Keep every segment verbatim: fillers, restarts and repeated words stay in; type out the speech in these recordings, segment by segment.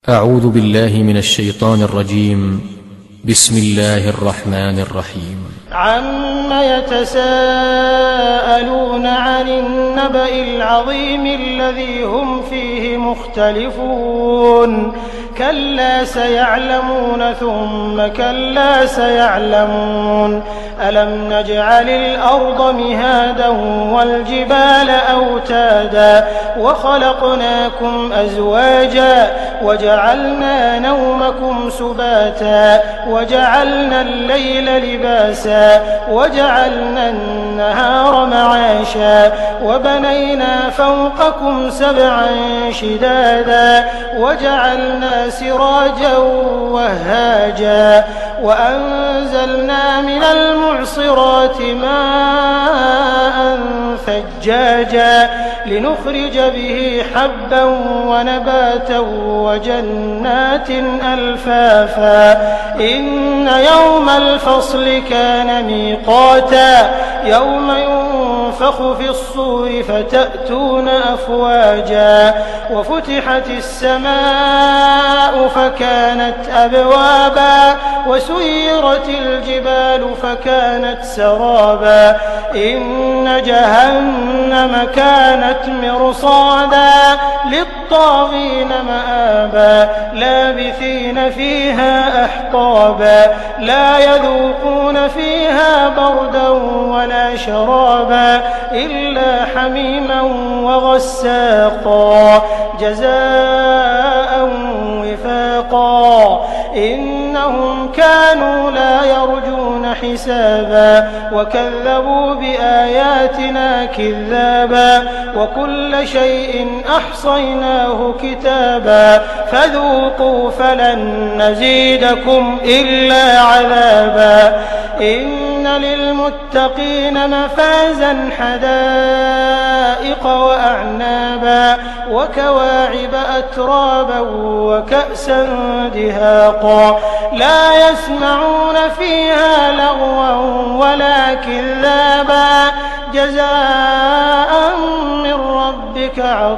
أعوذ بالله من الشيطان الرجيم. بسم الله الرحمن الرحيم. عم يتساءلون عن النبأ العظيم الذي هم فيه مختلفون كلا سيعلمون ثم كلا سيعلمون ألم نجعل الأرض مهادا والجبال أوتادا وخلقناكم أزواجا وجعلنا نومكم سباتا وجعلنا الليل لباسا وجعلنا النهار معاشا وبنينا فوقكم سبعا شدادا وجعلنا سراجا وهاجا وأنزلنا من المعصرات ماء ثجاجا لنخرج به حبا ونباتا وجنات ألفافا إن يوم الفصل كان ميقاتا يوم ينفخ في الصور فتأتون أفواجا وفتحت السماء فكانت أبوابا وسيرت الجبال فكانت سرابا إن جهنم كانت مرصادا للطاغين مآبا لابثين فيها أحقابا لا يذوقون فيها بردا ولا شرابا إلا حميما وغساقا جزاء وفاقا إنهم كانوا لا يرجون حسابا وكذبوا بآياتنا كذابا وكل شيء أحصيناه كتابا فذوقوا فلن نزيدكم إلا عذابا إن للمتقين مفازا حدائق وأعنابا وكواعب أترابا وكأسا دهاقا لا يسمعون فيها لغوا ولا كذابا جزاء من ربك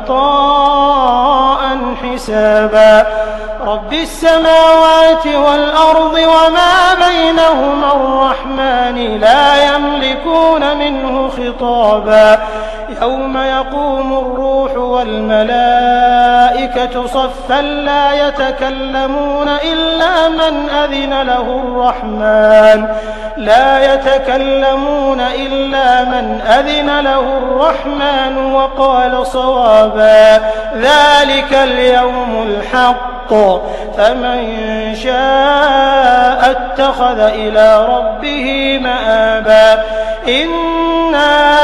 عطاء حسابا رب السماوات والأرض وما بينهما الرحمن لا يملكون منه خطابا يوم يقوم الروح والملائكة صفا لا يتكلمون إلا من أذن له الرحمن لا يتكلمون إلا من أذن له الرحمن وقال صوابا ذلك اليوم الحق فمن شاء اتخذ إلى ربه مآبا إنا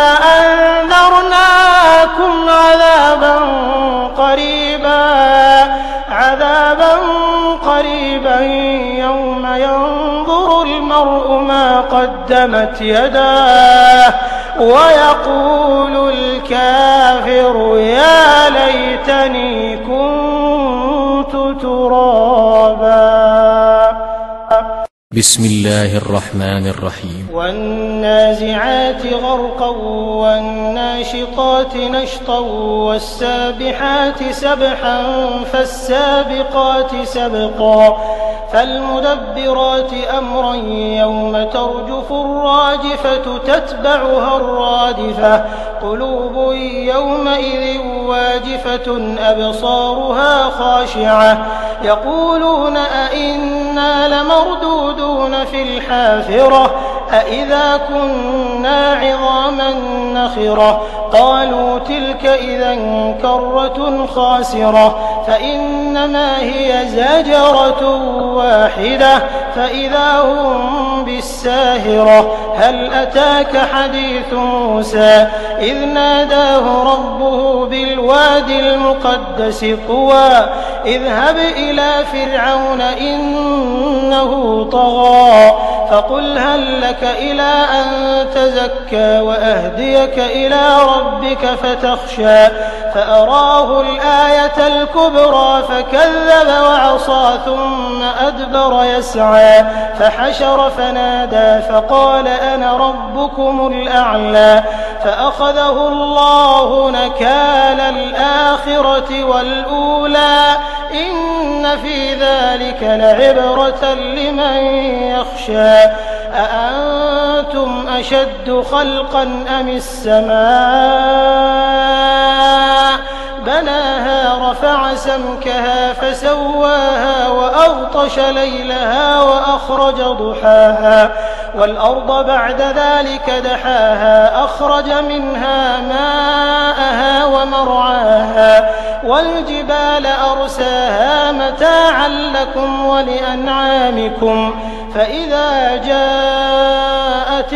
أنذرناكم عذابا قريبا عذابا قريبا يوم ينظر المرء ما قدمت يداه ويقول الكافر يا ليتني كنت ترابا. بسم الله الرحمن الرحيم. والنازعات غرقا والناشطات نشطا والسابحات سبحا فالسابقات سبقا فالمدبرات أمرا يوم ترجف الراجفة تتبعها الرادفة قلوب يومئذ واجفة أبصارها خاشعة يقولون أئنا لمردودون في الحافرة أئذا كنا عظاما نخرة قالوا تلك إذا كرة خاسرة فإنما هي زجرة واحدة فإذا هم بالساهرة هل أتاك حديث موسى إذ ناداه ربه بالوادي المقدس طوى اذهب إلى فرعون إنه طغى فقل هل لك إلى أن تزكى وأهديك إلى ربك فتخشى فأراه الآية الكبرى فكذب وعصى ثم أدبر يسعى فحشر فنادى فقال أنا ربكم الأعلى فأخذه الله نكال الآخرة والأولى إن ذلك لعبرة لمن يخشى أأنتم أشد خلقا أم السماء بناها رفع سمكها فسواها وأغطش ليلها وأخرج ضحاها والأرض بعد ذلك دحاها أخرج منها ماءها ومرعاها والجبال أرساها متاعا لكم ولأنعامكم فإذا جاءت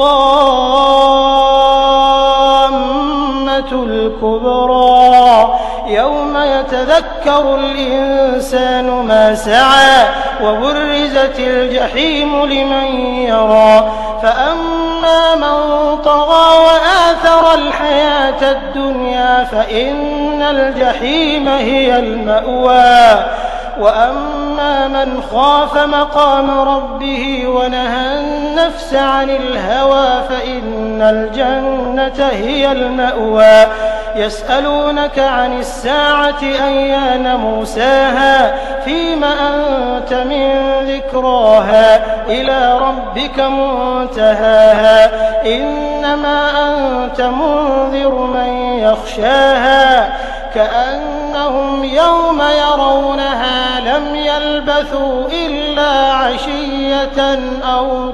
الطامة الكبرى يوم يتذكر الإنسان ما سعى وبرزت الجحيم لمن يرى فأما من طغى وآثر الحياة الدنيا فإن الجحيم هي المأوى وأما من خاف مقام ربه ونهى النفس عن الهوى فإن الجنة هي المأوى يسألونك عن الساعة أيان مرساها فيم أنت من ذكراها إلى ربك منتهاها إنما أنت منذر من يخشاها كأنهم يوم يرونها لم يلبثوا إلا عشية أو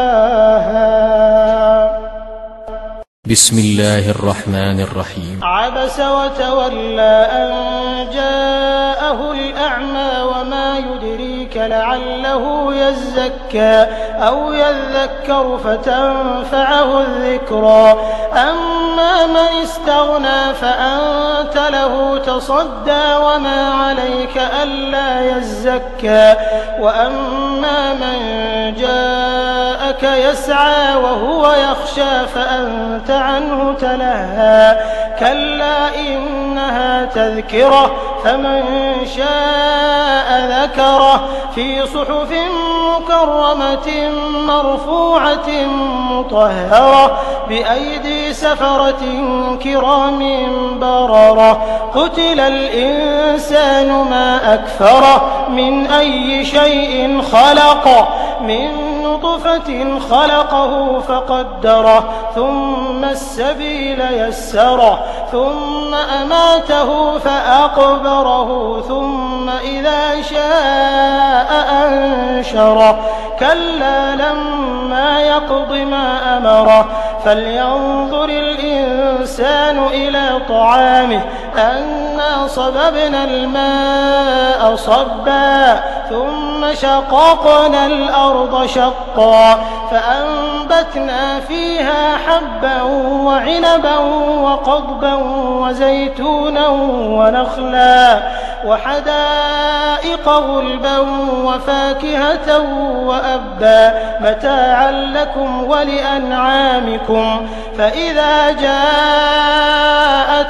ضحاها. بسم الله الرحمن الرحيم. عبس وتولى أن جاءه الأعمى وما يدريك لعله يزكى أو يذكر فتنفعه الذكرى أما من استغنى فأنت له تصدى وما عليك ألا يزكى وأما من جاءك يسعى وهو يخشى فأنت عنه تلهى كلا إنها تذكرة فمن شاء ذكره في صحف مكرمة مرفوعة مطهرة بأيدي سفرة كرام بررة قتل الإنسان ما أكفره من أي شيء خلق من نطفة خلقه فقدره ثم السبيل يسره ثم أماته فأقبره ثم إذا شاء أنشره كلا لما يقض ما أمره فلينظر الإنسان إلى طعامه أنا صببنا الماء صبا ثم شققنا الأرض شقا فأنبتنا فيها حبا وعنبا وقضبا وزيتونا ونخلا وحدائق غلبا وفاكهة وأبا متاعا لكم ولأنعامكم فإذا جاءت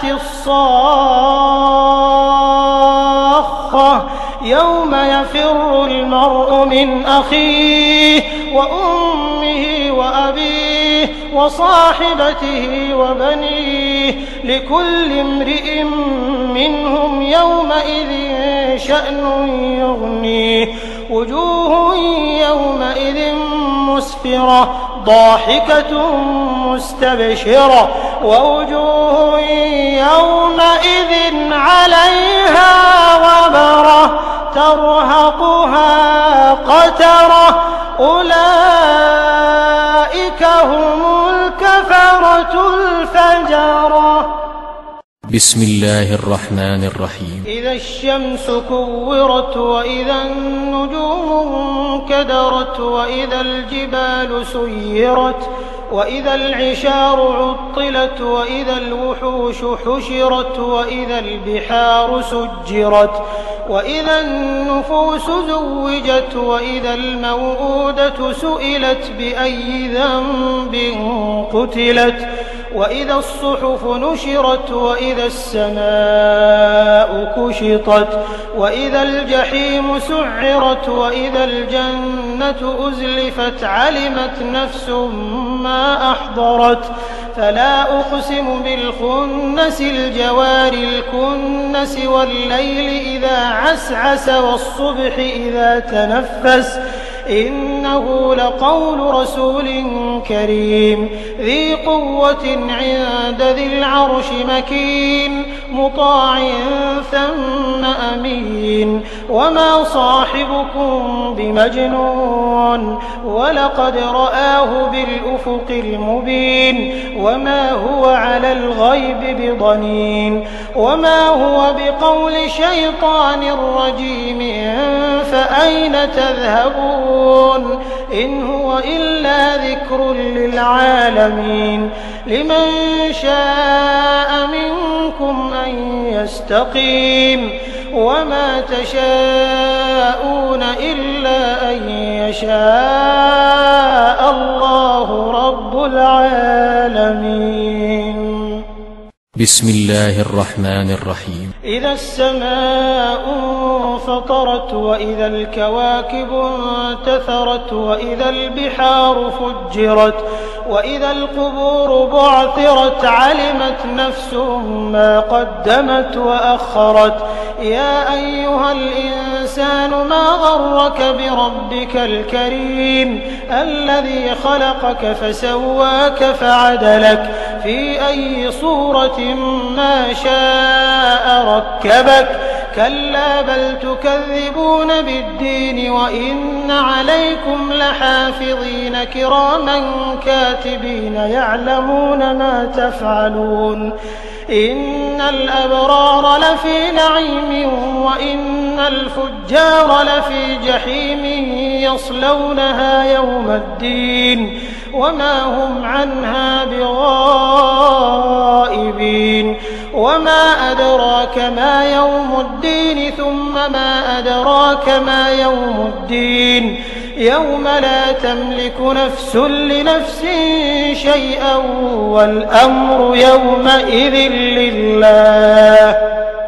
الصاخة يوم يفر المرء من أخيه وأمه وأبيه وصاحبته وبنيه لكل امرئ منهم يومئذ شأن يغنيه وجوه يومئذ مسفرة ضاحكة مستبشرة ووجوه يومئذ عليها غبرة ترهقها قترة أولئك هم الكفرة الفجرة. بسم الله الرحمن الرحيم. إذا الشمس كورت وإذا النجوم انكدرت وإذا الجبال سيرت وإذا العشار عطلت وإذا الوحوش حشرت وإذا البحار سجرت وإذا النفوس زوجت وإذا الموءودة سئلت بأي ذنب قتلت وإذا الصحف نشرت وإذا السماء كشطت وإذا الجحيم سعرت وإذا الجنة أزلفت علمت نفس ما أحضرت فلا أقسم بالخنس الجوار الكنس والليل إذا عسعس والصبح إذا تنفس إنه لقول رسول كريم ذي قوة عند ذي العرش مكين مطاع ثم أمين وما صاحبكم بمجنون ولقد رآه بالأفق المبين وما هو على الغيب بضنين وما هو بقول شيطان رجيم فأين تذهبون إن هو إلا ذكر للعالمين لمن شاء منكم أن يستقيم وما تشاءون إلا أن يشاء الله رب العالمين. بسم الله الرحمن الرحيم. إذا السماء انفطرت وإذا الكواكب انتثرت وإذا البحار فجرت وإذا القبور بعثرت علمت نفس ما قدمت وأخرت يا أيها الإنسان ما غرك بربك الكريم الذي خلقك فسواك فعدلك في أي صورة ما شاء ركبك كلا بل تكذبون بالدين وإن عليكم لحافظين كراما كاتبين يعلمون ما تفعلون إن الأبرار لفي نعيم وإن الفجار لفي جحيم يصلونها يوم الدين وما هم عنها بغائبين وما أدراك ما يوم الدين ثم ما أدراك ما يوم الدين يوم لا تملك نفس لنفس شيئا والأمر يومئذ لله.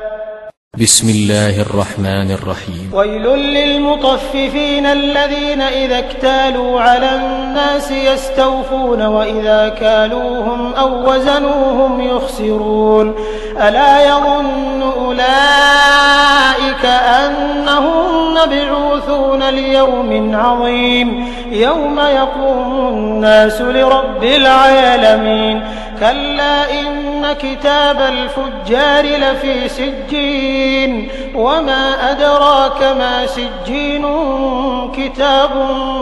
بسم الله الرحمن الرحيم. ويل للمطففين الذين إذا اكتالوا على الناس يستوفون وإذا كالوهم أو وزنوهم يخسرون ألا يظن أولئك أنهم مبعوثون ليوم عظيم يوم يقوم الناس لرب العالمين كلا إن كتاب الفجار لفي سجين وما أدراك ما سجين كتاب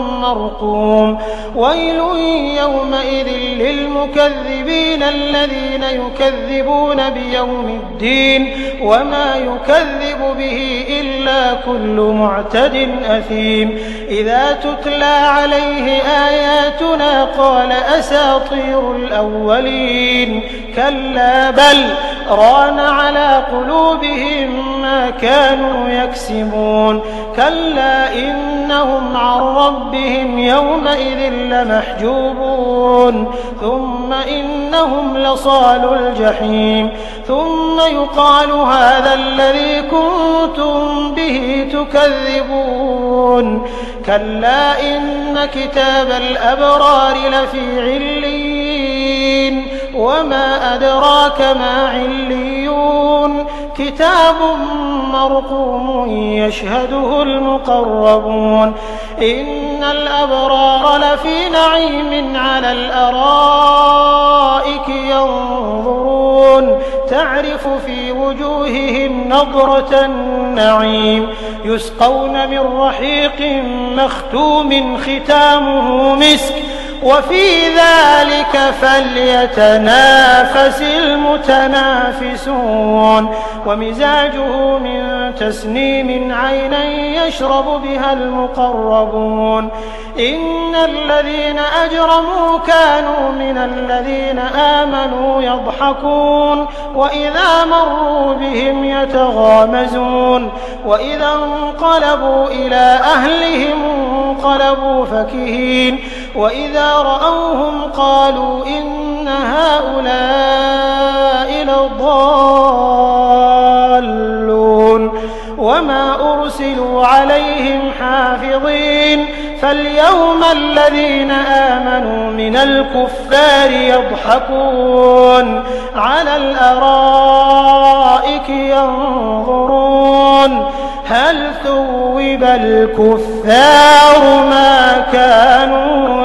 مرقوم ويل يومئذ للمكذبين الذين يكذبون بيوم الدين وما يكذب به إلا كل معتد أثيم إذا تتلى عليه آياتنا قال أساطير الأولين كلا بل ران على قلوبهم ما كانوا يكسبون كلا إنهم عن ربهم يومئذ لمحجوبون ثم إنهم لصالو الجحيم ثم يقال هذا الذي كنتم به تكذبون كلا إن كتاب الأبرار لفي عليين وما أدراك ما عليون كتاب مرقوم يشهده المقربون إن الأبرار لفي نعيم على الأرائك ينظرون تعرف في وجوههم نضرة النعيم يسقون من رحيق مختوم ختامه مسك وفي ذلك فليتنافس المتنافسون ومزاجه من تسنيم عينا يشرب بها المقربون إن الذين أجرموا كانوا من الذين آمنوا يضحكون وإذا مروا بهم يتغامزون وإذا انقلبوا إلى أهلهم انقلبوا فكهين وإذا رأوهم قالوا إن هؤلاء لضالون وما أرسلوا عليهم حافظين فاليوم الذين آمنوا من الكفار يضحكون على الأرائك ينظرون هل ثوب الكفار ما كانوا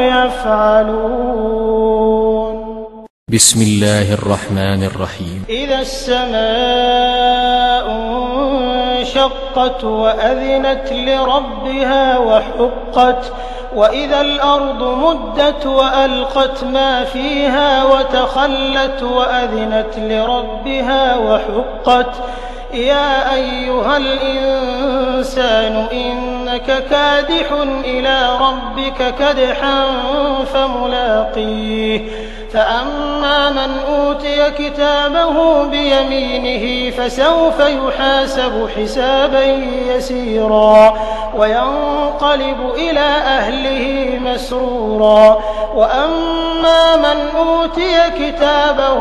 يفعلون. بسم الله الرحمن الرحيم. إذا السماء انشقت وأذنت لربها وحقت وإذا الأرض مدت وألقت ما فيها وتخلت وأذنت لربها وحقت يا أيها الإنسان إنك كادح إلى ربك كدحا فملاقيه فأما من أوتي كتابه بيمينه فسوف يحاسب حسابا يسيرا وينقلب إلى أهله مسرورا وأما من أوتي كتابه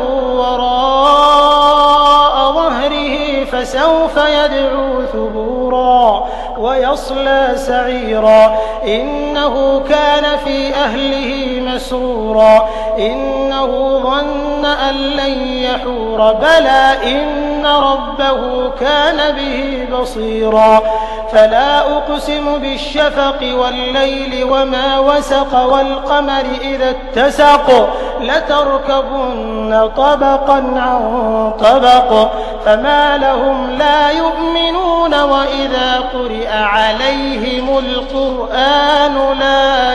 وراء ظهره فسوف يدعو ثبورا ويصلى سعيرا إنه كان في أهله مسرورا إنه ظن أن لن يحور بلى إن ربه كان به بصيرا فلا أقسم بالشفق والليل وما وسق والقمر إذا اتسق لتركبن طبقا عن طبق فما لهم لا يؤمنون وإذا قرئ عليهم القرآن لا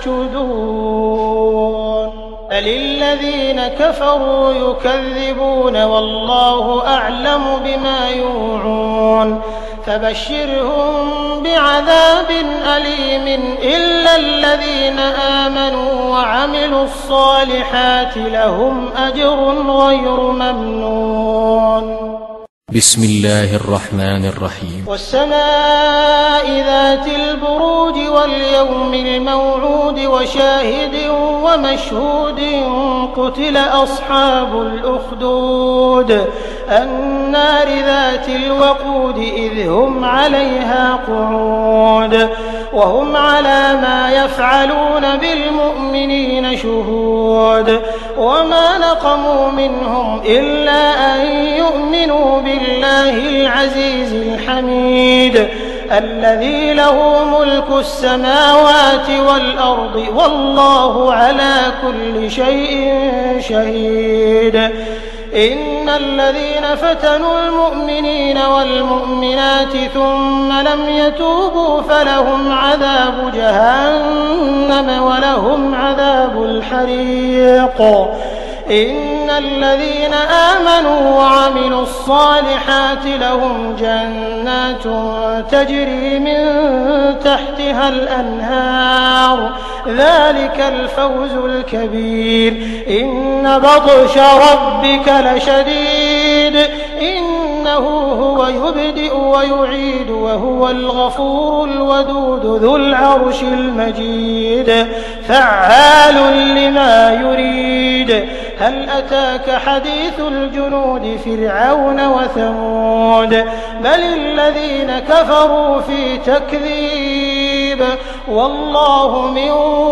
يسجدون للذين كفروا يكذبون والله أعلم بما يوعون فبشرهم بعذاب أليم إلا الذين آمنوا وعملوا الصالحات لهم أجر غير ممنون. بسم الله الرحمن الرحيم. والسماء ذات البروج واليوم الموعود وشاهد ومشهود قتل أصحاب الأخدود النار ذات الوقود إذ هم عليها قعود وهم على ما يفعلون بالمؤمنين شهود وما نقموا منهم إلا أن يؤمنوا بالله العزيز الحميد الذي له ملك السماوات والأرض والله على كل شيء شهيد. إن الذين فتنوا المؤمنين والمؤمنات ثم لم يتوبوا فلهم عذاب جهنم ولهم عذاب الحريق. إن الذين آمنوا وعملوا الصالحات لهم جنات تجري من تحتها الأنهار ذلك الفوز الكبير. إن بطش ربك لشديد إنه هو يبدئ ويعيد وهو الغفور الودود ذو العرش المجيد فعال لما يريد. هل أتاك حديث الجنود فرعون وثمود بل الذين كفروا في تكذيب والله من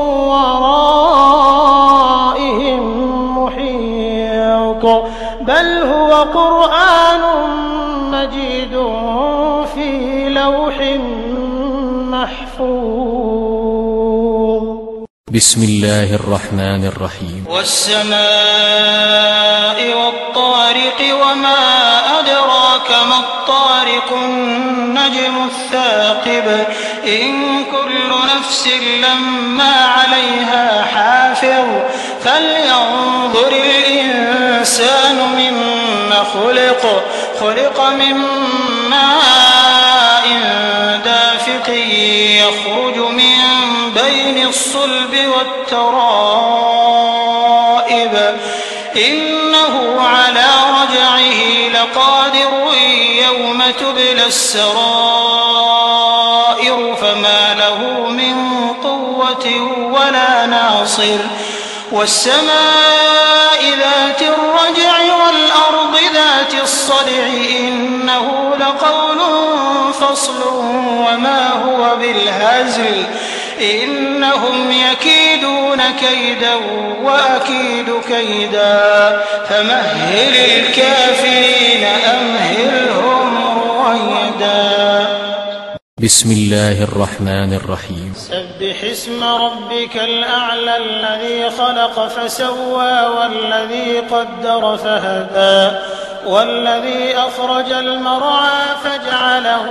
ورائهم محيط بل هو قرآن مجيد في لوح محفوظ. بسم الله الرحمن الرحيم. والسماء والطارق وما أدراك ما الطارق النجم الثاقب إن كل نفس لما عليها حافظ فلينظر الإنسان مما خلق خلق من ماء دافق يخرج من بين الصلب والترائب إنه على رجعه لقادر يوم تبلى السرائر فما له من قوة ولا ناصر. والسماء ذات الرجع والأرض ذات الصدع إنه لقول فصل وما هو بالهزل إنهم يكيدون كيدا وأكيد كيدا فمهل الكافرين أمهلهم رويدا. بسم الله الرحمن الرحيم سبح اسم ربك الأعلى الذي خلق فسوى والذي قدر فهدى والذي أخرج المرعى فجعله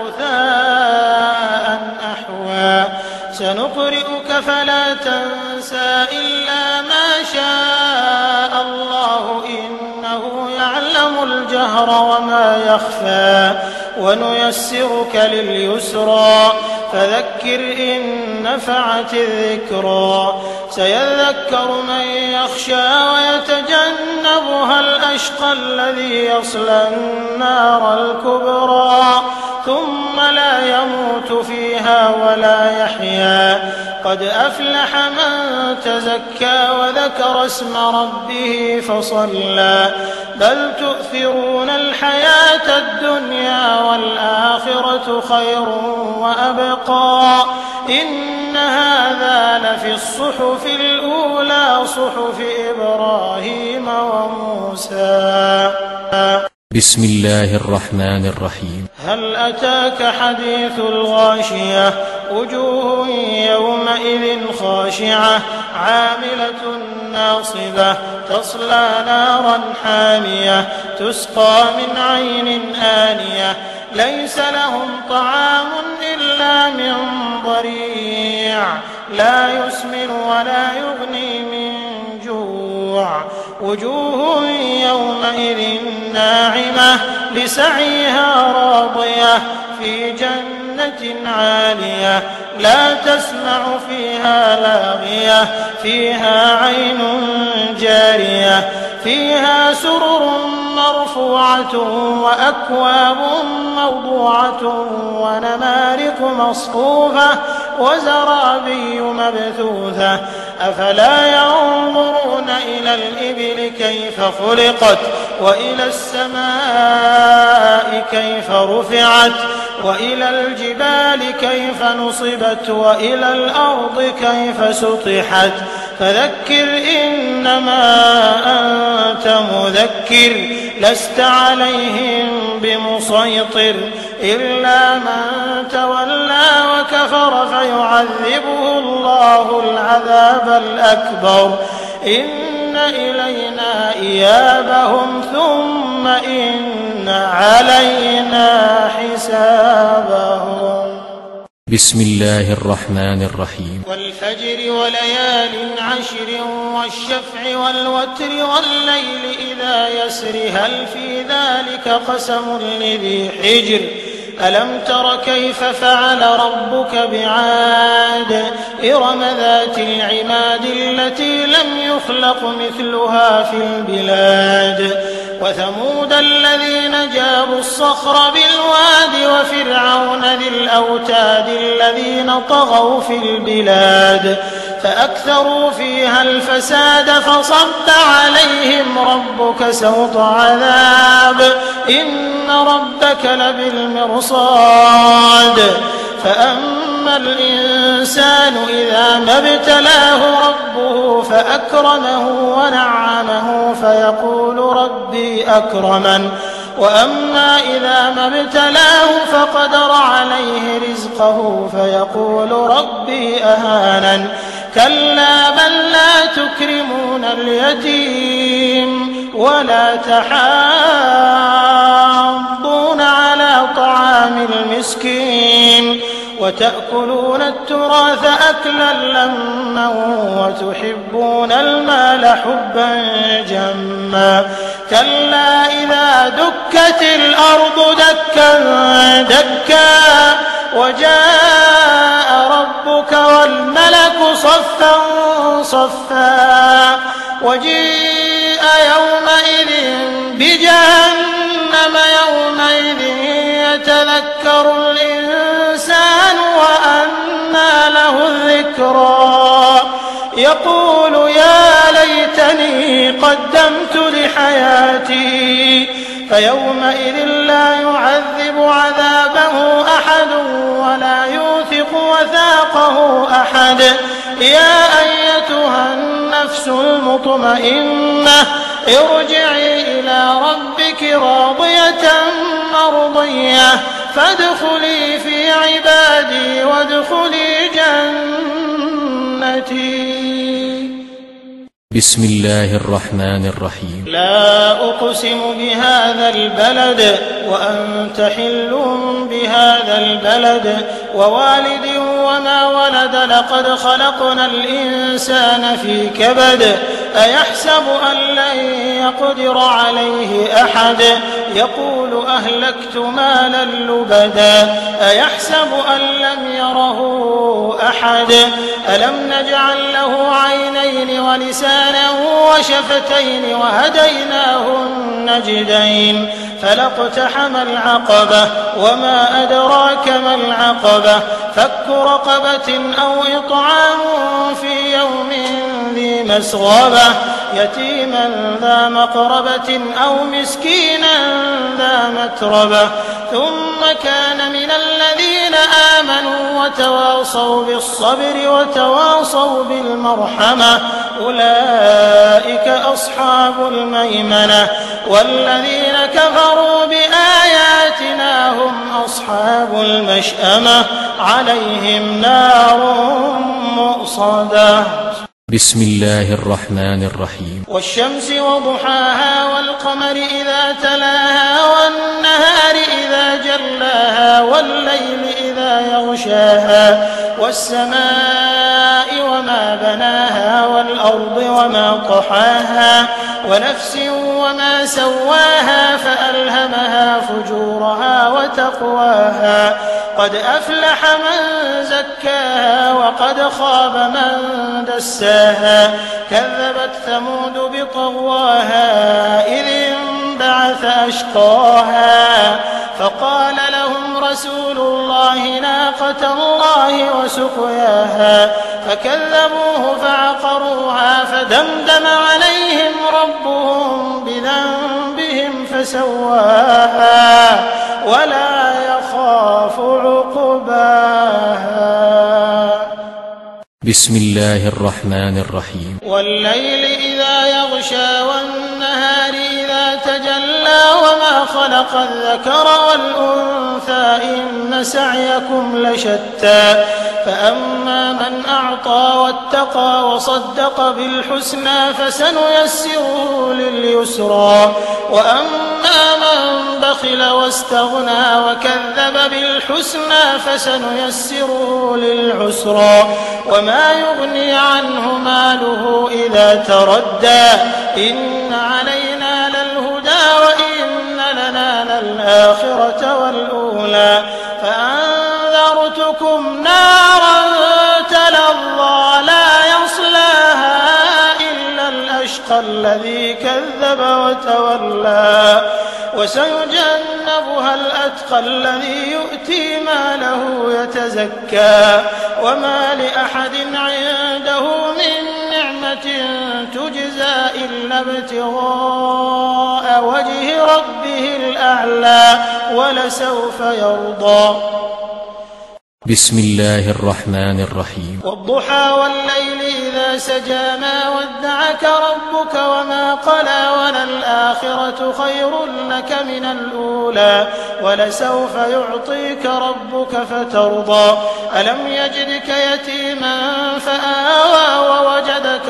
غثاء أحوى سنقرئك فلا تنسى إلا ما شاء الله إنه يعلم الجهر وما يخفى ونيسرك لليسرى فذكر إن نفعت الذكرى سيذكر من يخشى ويتجنبها الأشقى الذي يصلى النار الكبرى ثم لا يموت فيها ولا يحيا قد أفلح من تزكى وذكر اسم ربه فصلى بل تؤثرون الحياة الدنيا والآخرة خير وأبقى إن هذا لفي الصحف الأولى صحف إبراهيم وموسى بسم الله الرحمن الرحيم هل أتاك حديث الغاشية وجوه يومئذ خاشعة عاملة ناصبة تصلى نارا حامية تسقى من عين آنية ليس لهم طعام إلا من ضريع لا يسمن ولا يغني من جوع وجوه يومئذ ناعمة لسعيها راضية في جنة عالية لا تسمع فيها لاغية فيها عين جارية فيها سرر مرفوعة وأكواب موضوعة ونمارق مصفوفة وزرابي مبثوثة أفلا ينظرون إلى الإبل كيف خلقت وإلى السماء كيف رفعت وإلى الجبال كيف نصبت وإلى الأرض كيف سطحت فذكر إنما أنت مذكر لست عليهم بمسيطر إلا من تولى وكفر فيعذبه الله العذاب الأكبر إن إلينا إيابهم ثم إن علينا حسابهم بسم الله الرحمن الرحيم والفجر وليال عشر والشفع والوتر والليل إذا يسر هل في ذلك قسم لذي حجر ألم تر كيف فعل ربك بعاد إرم ذات العماد التي لم يخلق مثلها في البلاد وثمود الذين جابوا الصخر بالواد وفرعون ذي الأوتاد الذين طغوا في البلاد فأكثروا فيها الفساد فصب عليهم ربك سوط عذاب إن ربك لبالمرصاد فأما الإنسان إذا ما ابتلاه ربه فأكرمه ونعمه فيقول ربي أكرمن وأما إذا ما ابتلاه فقدر عليه رزقه فيقول ربي أهانن كلا بل لا تكرمون اليتيم ولا تحاضون على طعام المسكين وتأكلون التراث أكلا لما وتحبون المال حبا جما كلا إذا دكت الأرض دكا دكا وجاء ربك والملك صفا صفا وجيء يومئذ بجهنم يومئذ يتذكر الإنسان وأنى له الذكرى يقول يا ليتني قدمت لحياتي فيومئذ لا يعذب عذابه أحد ولا يوثق وثاقه أحد يا أيتها النفس المطمئنة ارجعي إلى ربك راضية مرضية فادخلي في عبادي وادخلي جنتي. بسم الله الرحمن الرحيم. لا أقسم بهذا البلد وأنت حل بهذا البلد ووالد وما ولد لقد خلقنا الإنسان في كبد أيحسب أن لن يقدر عليه أحد يقول أهلكت مالا لبدا أيحسب أن لم يره أحد ألم نجعل له عينين ولسانا وشفتين وهديناه النجدين فلاقتحم العقبة وما أدراك ما العقبة فك رقبة أو إطعام في يوم ذي مسغبة يتيما ذا مقربة أو مسكينا ذا متربة ثم كان من الذين آمنوا وتواصوا بالصبر وتواصوا بالمرحمة أولئك أصحاب الميمنة والذين كفروا بآياتنا هم أصحاب المشأمة عليهم نار مؤصدة. بسم الله الرحمن الرحيم. والشمس وضحاها والقمر إذا تلاها والنهار إذا جلاها والليل إذا يغشاها والسماء وما بناها والأرض وما طحاها ونفس وما سواها فألهمها فجورها وتقواها قد أفلح من زكاها وقد خاب من دساها كذبت ثمود بطغواها إذ انبعث أشقاها فقال لهم رسول الله ناقة الله وسقياها فكذبوه فعقروها فدمدم عليهم ربهم بذنبهم فسواها ولا يخاف عقباها. بسم الله الرحمن الرحيم. والليل إذا يغشى والنهار إذا تجلى وما خلق الذكر والأنثى إن سعيكم لشتى فأما من أعطى واتقى وصدق بالحسنى فسنيسره لليسرى وأما من بخل واستغنى وكذب بالحسنى فسنيسره للعسرى وما يغني عنه ماله إذا تردى إن علينا للهدى وإن لنا للآخرة والأولى فأنذرتكم نارا تلظى لا يصلاها إلا الأشقى الذي كذب وتولى وسيجنبها الأتقى الذي يؤتي ماله يتزكى وما لأحد عنده من نعمة تجزى إلا ابتغاء وجه ربه الأعلى ولسوف يرضى. بسم الله الرحمن الرحيم. والضحى والليل إذا سجى ما ودعك ربك وما قلى وللآخرة خير لك من الأولى ولسوف يعطيك ربك فترضى ألم يجدك يتيما فآوى ووجدك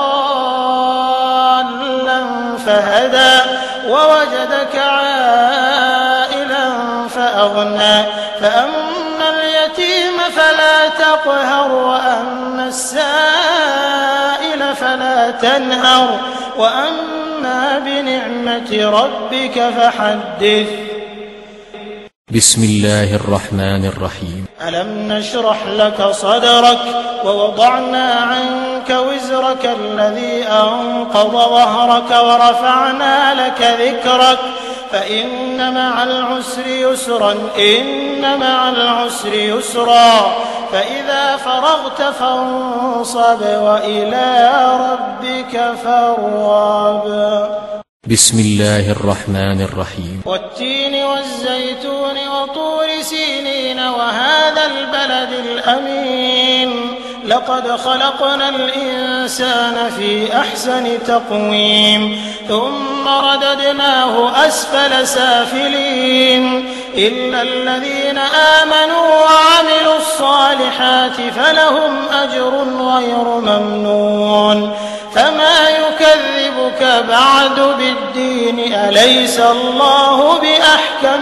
ضالا فهدى ووجدك عائلا فأغنى فأما اليتيم فلا تقهر وأما السائل فلا تنهر وأما بنعمة ربك فحدث. بسم الله الرحمن الرحيم. ألم نشرح لك صدرك ووضعنا عنك وزرك الذي أنقض ظهرك ورفعنا لك ذكرك فإن مع العسر يسرا إن مع العسر يسرا فإذا فرغت فانصب وإلى ربك فارغب. بسم الله الرحمن الرحيم. والتين والزيتون وطور سينين وهذا البلد الأمين لقد خلقنا الإنسان في أحسن تقويم ثم رددناه أسفل سافلين إلا الذين آمنوا وعملوا الصالحات فلهم أجر غير ممنون فما يكذبك بعد بالدين أليس الله بأحكم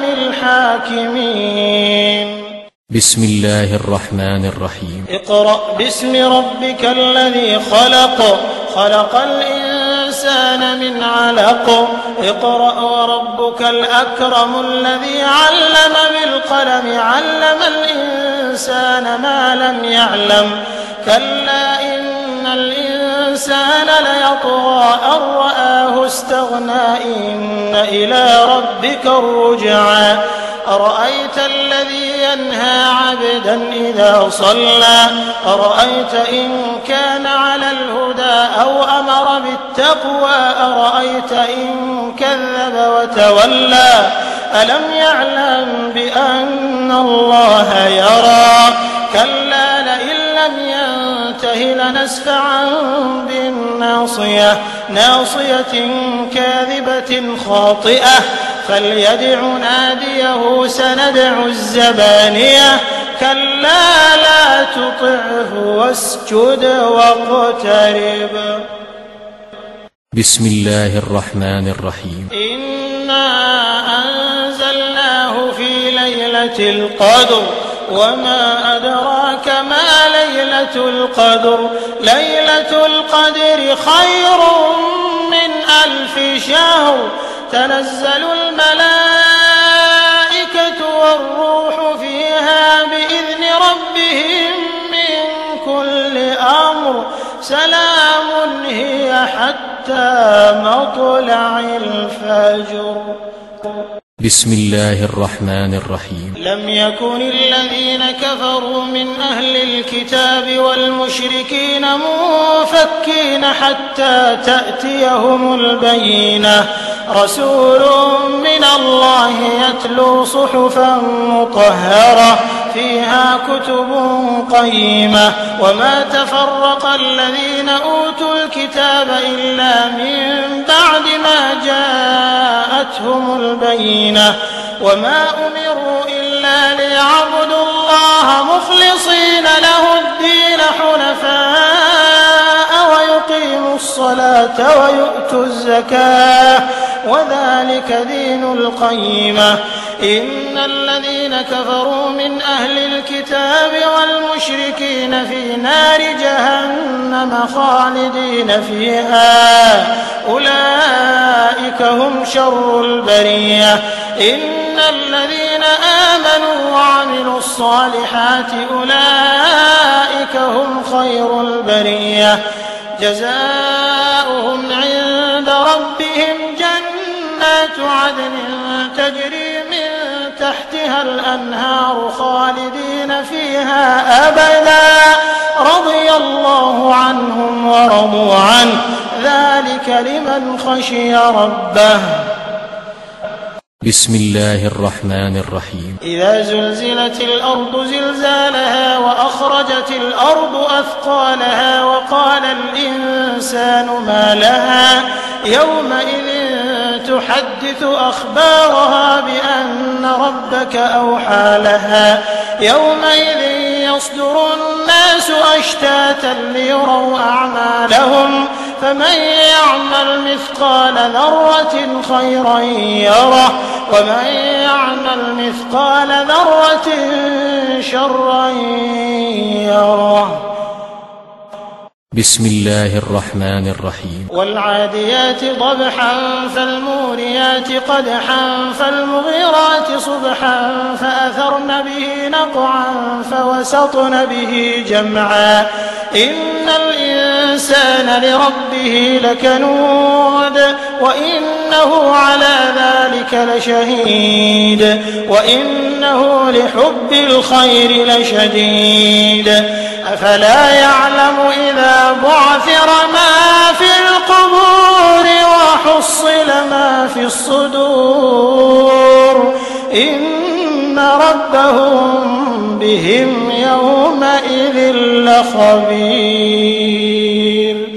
الحاكمين بسم الله الرحمن الرحيم اقرأ باسم ربك الذي خلق خلق الإنسان من علق اقرأ وربك الأكرم الذي علم بالقلم علم الإنسان ما لم يعلم كلا إن الإنسان ليطغى أن رآه استغنى إن إلى ربك الرجعى أرأيت الذي ينهى عبدا إذا صلى أرأيت إن كان على الهدى أو أمر بالتقوى أرأيت إن كذب وتولى ألم يعلم بأن الله يرى كلا لئن لم ينته لنسفعا بالناصية ناصية كاذبة خاطئة فليدع ناديه سندع الزبانية كلا لا تطعه واسجد واقترب بسم الله الرحمن الرحيم إنا أنزلناه في ليلة القدر وما أدراك ما ليلة القدر ليلة القدر خير من ألف شهر تنزل الملائكة والروح فيها بإذن ربهم من كل أمر سلام هي حتى مطلع الفجر بسم الله الرحمن الرحيم لم يكن الذين كفروا من أهل الكتاب والمشركين منفكين حتى تأتيهم البينة رسول من الله يتلو صحفا مطهرة فيها كتب قيمة وما تفرق الذين أوتوا الكتاب إلا من بعد ما جاءتهم البينة وما أمروا إلا ليعبدوا الله مخلصين له الدين حنفاء ويقيموا الصلاة ويؤتوا الزكاة وذلك دين القيمة إن الذين كفروا من أهل الكتاب والمشركين في نار جهنم خالدين فيها أولئك هم شر البرية إن الذين آمنوا وعملوا الصالحات أولئك هم خير البرية جزاؤهم عند ربهم جنات عدن تجري من تحتها الأنهار خالدين فيها أبدا رضي الله عنهم ورضوا عنه ذلك لمن خشي ربه بسم الله الرحمن الرحيم إذا زلزلت الأرض زلزالها وأخرجت الأرض أثقالها وقال الإنسان ما لها يومئذ تحدث أخبارها بأن ربك أوحى لها يومئذ يصدر الناس أشتاتا ليروا أعمالهم فمن يعمل مثقال ذرة خيرا يره ومن يعمل مثقال ذرة شرا يره بسم الله الرحمن الرحيم والعاديات ضبحا فالموريات قدحا فالمغيرات صبحا فأثرن به نقعا فوسطن به جمعا إن الإنسان لربه لكنود وإنه على ذلك لشهيد وإنه لحب الخير لشديد أفلا يعلم إذا بعثر ما في القبور وحصل ما في الصدور إن ربهم بهم يومئذ لخبير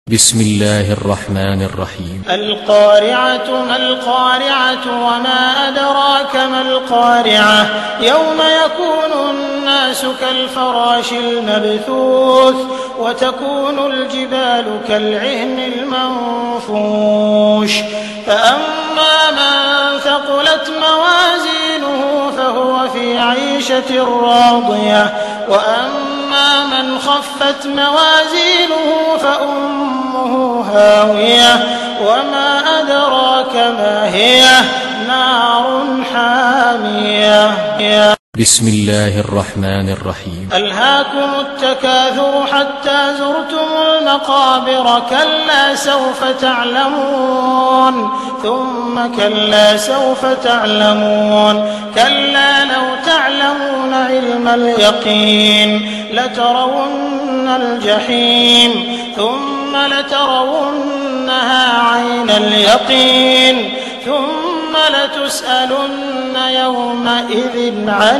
بسم الله الرحمن الرحيم القارعة ما القارعة وما أدراك ما القارعة يوم يكون الناس كالفراش المبثوث وتكون الجبال كالعهن المنفوش فأما من ثقلت موازينه فهو في عيشة راضية وأما من خفت موازينه فأمه هاوية وما أدراك ما هي نار حامية. بسم الله الرحمن الرحيم ألهاكم التكاثر حتى زرتم المقابر كلا سوف تعلمون ثم كلا سوف تعلمون كلا لو تعلمون علم اليقين لترون الجحيم ثم لترونها عين اليقين ثم لتسألن يومئذ عن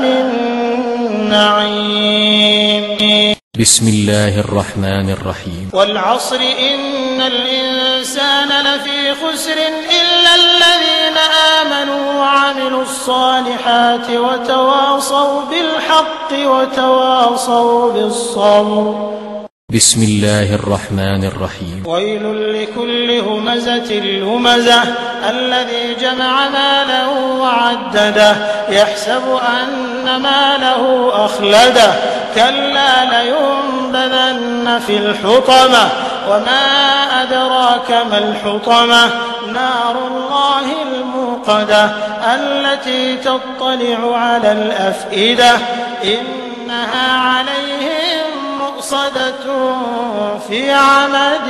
النعيم. بسم الله الرحمن الرحيم والعصر إن الإنسان لفي خسر إلا الذين آمنوا وعملوا الصالحات وتواصوا بالحق وتواصوا بالصبر. بسم الله الرحمن الرحيم ويل لكل همزة لمزة الذي جمع ماله وعدده يحسب أن ماله أخلده كلا لينبذن في الحطمة وما أدراك ما الحطمة نار الله الموقدة التي تطلع على الأفئدة إنها عليهم مؤصدة في عمد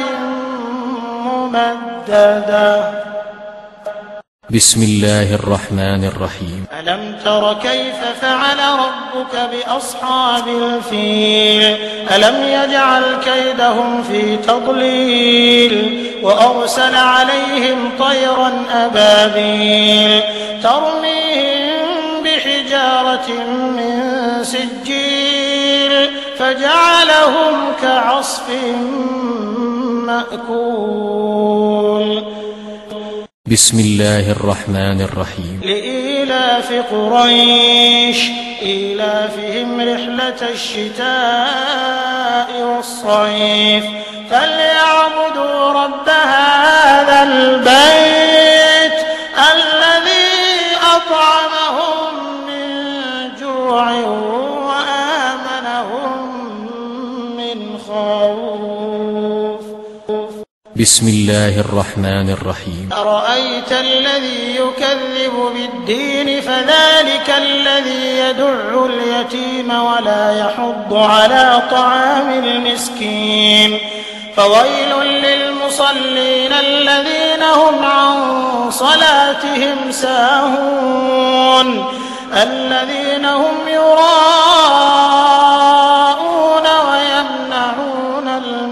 ممددة. بسم الله الرحمن الرحيم ألم تر كيف فعل ربك بأصحاب الفيل ألم يجعل كيدهم في تضليل وأرسل عليهم طيرا أبابيل ترميهم بحجارة من سجيل فجعلهم كعصف مأكول. بسم الله الرحمن الرحيم لإيلاف قريش إيلافهم رحلة الشتاء والصيف فليعبدوا رب هذا البيت الذي أطعمهم من جوع وآمنهم من خوف. بسم الله الرحمن الرحيم أرأيت الذي يكذب بالدين فذلك الذي يدع اليتيم ولا يحض على طعام المسكين فويل للمصلين الذين هم عن صلاتهم ساهون الذين هم يراءون ويمنعون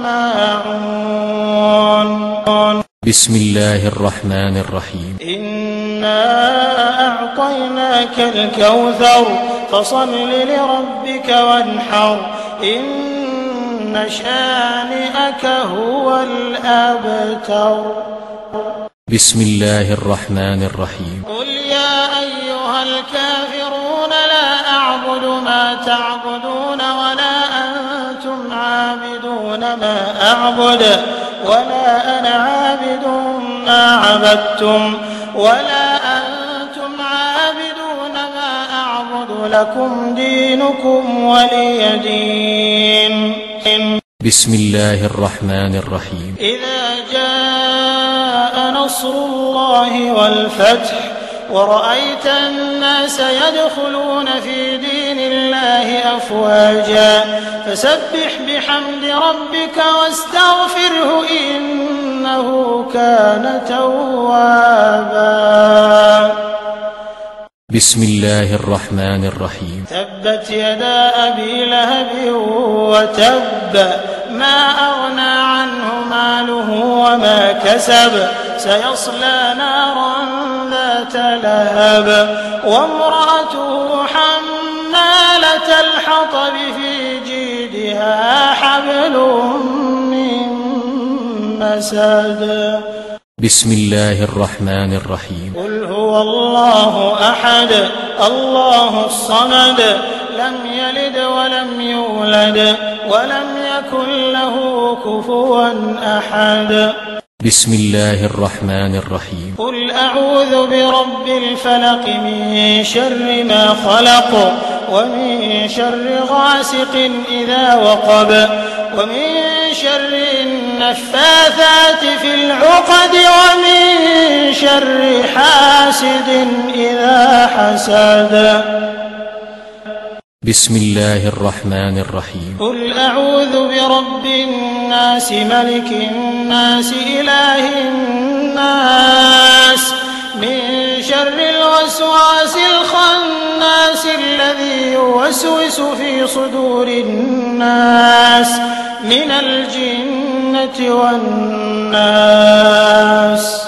الماعون. بسم الله الرحمن الرحيم إنا أعطيناك الكوثر فصل لربك وانحر إن شانئك هو الأبتر. بسم الله الرحمن الرحيم قل يا أيها الكافرون لا أعبد ما تعبدون ولا أنتم عابدون ما أعبد ولا أنا عابد ما عبدتم ولا أنتم عابدون ما أعبد لكم دينكم ولي دين. بسم الله الرحمن الرحيم إذا جاء نصر الله والفتح ورأيت الناس يدخلون في دين الله أفواجا فسبح بحمد ربك واستغفره إنه كان توابا. بسم الله الرحمن الرحيم تبت يدا أبي لهب وتب ما أغنى عنه ماله وما كسب سيصلى نارا ذات لهب وامرأته حمالة الحطب في جيدها حبل من حسد. بسم الله الرحمن الرحيم. قل هو الله أحد الله الصمد لم يلد ولم يولد ولم يكن له كفوا أحد. بسم الله الرحمن الرحيم. قل أعوذ برب الفلق من شر ما خلق ومن شر غاسق إذا وقب ومن شر النفاثات في العقد ومن شر حاسد إذا حسد. بسم الله الرحمن الرحيم. قل أعوذ برب الناس ملك الناس إله الناس من شر الوسواس الخناس الذي يوسوس في صدور الناس من الجنة والناس.